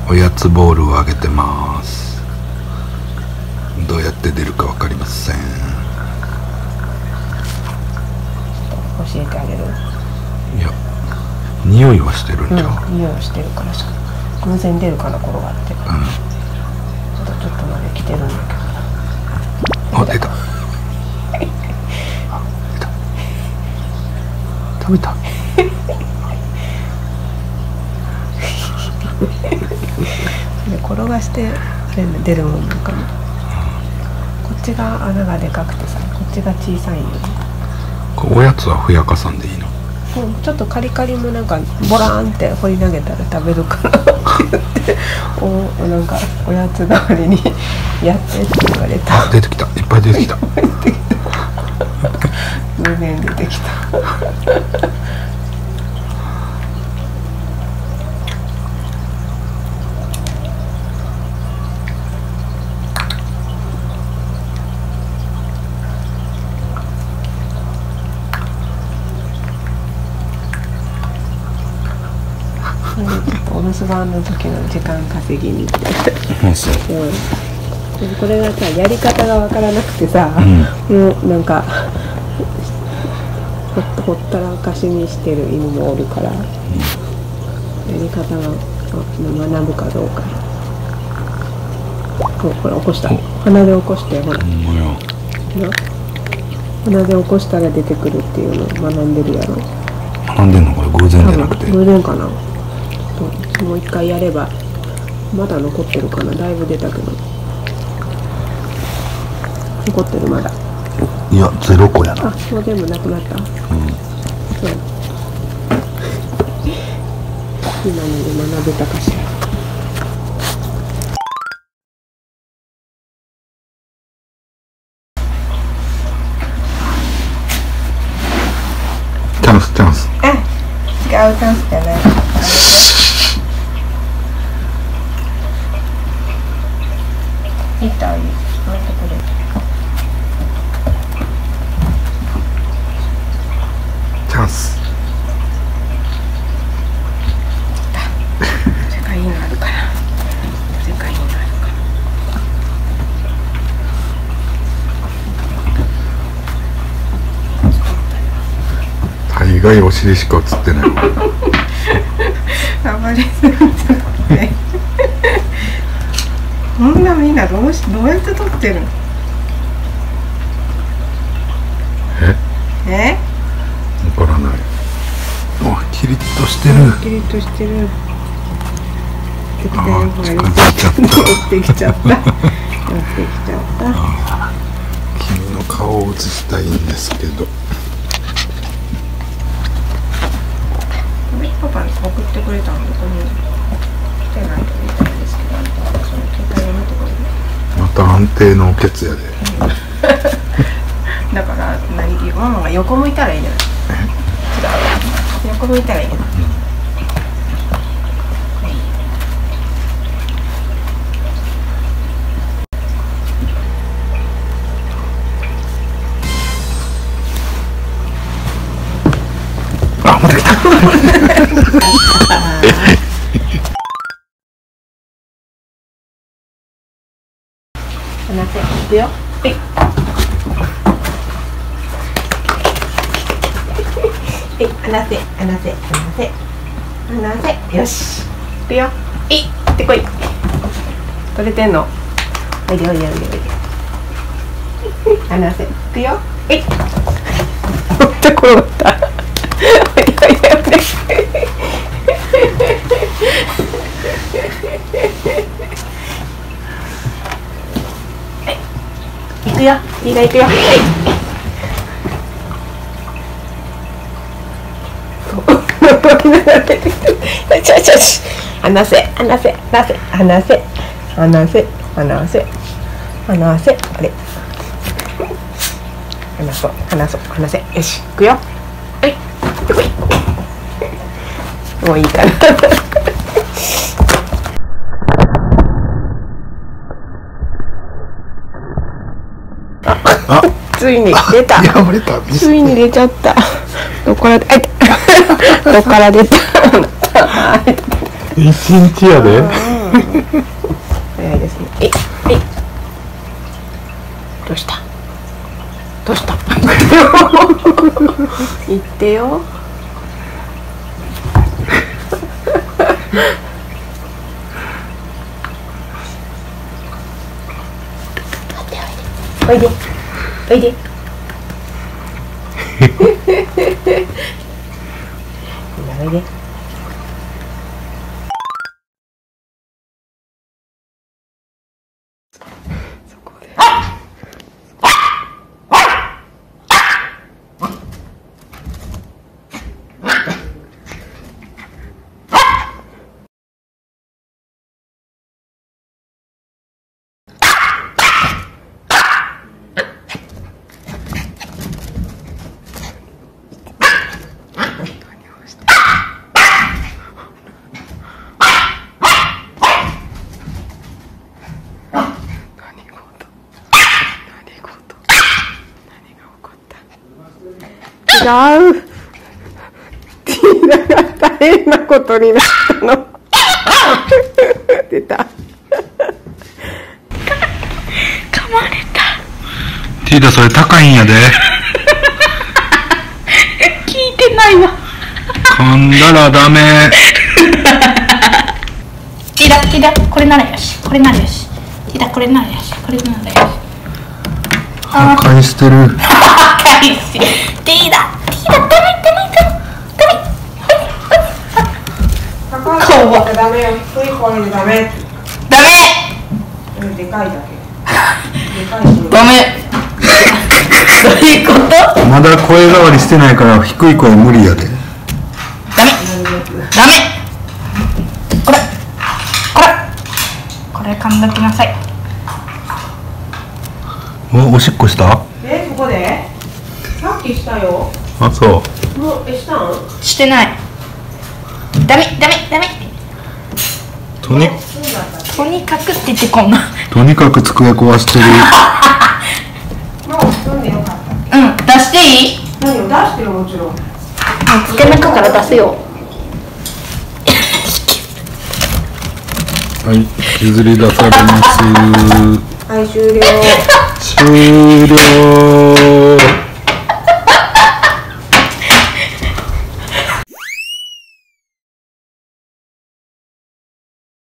おやつボールをあげてます。どうやって出るか分かりません。 教えてあげる。 いや、匂いはしてるんじゃん。 匂いはしてるからさ、偶然出るかな、転がって。ちょっとまで来てるんだけど。 あ、出た。食べた。 で転がして出るもんなんかも。こっちが穴がでかくてさ、こっちが小さいよ。 おやつはふやかさんでいいの？ ちょっとカリカリもなんかボラーンって掘り投げたら食べるからって言ってなんかおやつ代わりにやってって言われた。 あ、出てきた。いっぱい出てきた。 偶然出てきた。お留守番の時の時間稼ぎに行ってこれがさ、やり方がわからなくてさ、もうなんかほったらかしにしてる犬もおるから、やり方が学ぶかどうか。ほら起こした。鼻で起こして、ほら鼻で起こしたら出てくるっていうのを学んでるやろ。 学んでんの？これ偶然じゃなくて偶然かな。もう一回やればまだ残ってるかな。だいぶ出たけど残ってる。まだいや、0個やな。 あ、もう全部なくなった。そう今ので学べたかしら。 チャンスチャンス。 あ、違うチャンスじゃない。いいたいい。 チャンス。 世界いいのあるから。世界いいのあるから。 大概お尻しか映ってないわ。 暴れすぎちゃって。こんなみんなどうやって撮ってるの？え？ わからない。あ、キリッとしてる。 キリッとしてる。できたよ。 あ、近づいちゃった。 寄ってきちゃった。寄ってきちゃった。 君の顔を映したいんですけど。 パパに送ってくれたのどこに来てないとみたいですけど、その携帯を見てくれる。 また安定のケツやで。 だからママが横向いたらいいじゃない。違う。横向いたらいいじゃない。 あ、また来た。 離せ、いくよ。はい。はい、離せ、離せ、離せ。離せ、よし。いくよ。はい、行ってこい。取れてんの。おいでおいでおいでおいで。離せ、行くよ。はい。めっちゃ転がった。おいでおいでおいで。行くよ、いいね、行くよ。はい。ちょちょちょ。離せ、離せ、離せ、離せ、離せ、離せ、離せ、あれ。離そう、離そう、離せ、よし、行くよ。はい、行ってこい。もういいかな。 あ、 ついに出た。 破れた。 ついに出ちゃった。どこからどこから出た。 一日やで。 早いですね。どうした？どうした？言ってよ。おいで、おいで。おいで。違う。ティーナが大変なことになったの。出た。 噛まれた。 ティーダそれ高いんやで。 聞いてないわ。 噛んだらダメ。 ティーダこれならよし、これならよし。ティーダこれならよし、これならよし。 破壊してる。 破壊し。ティーダダメ。 高い声でダメよ。低い声でダメ。 ダメ。 でかいだけ。 ダメ。どういうこと？ まだ声変わりしてないから低い声無理やで。 ダメ。これ噛んどきなさい。 おしっこした？ ここで？さっきしたよ。 あ、そう。 もうしたん？ してない。ダメ。とにかくって言ってこんな。 とにかく机壊してる。 もう済んでよかった。 うん、出していい？ 何を出してよ、もちろん。 つけ中から出すよ。 はい、削り出されます。 はい、終了。 終了。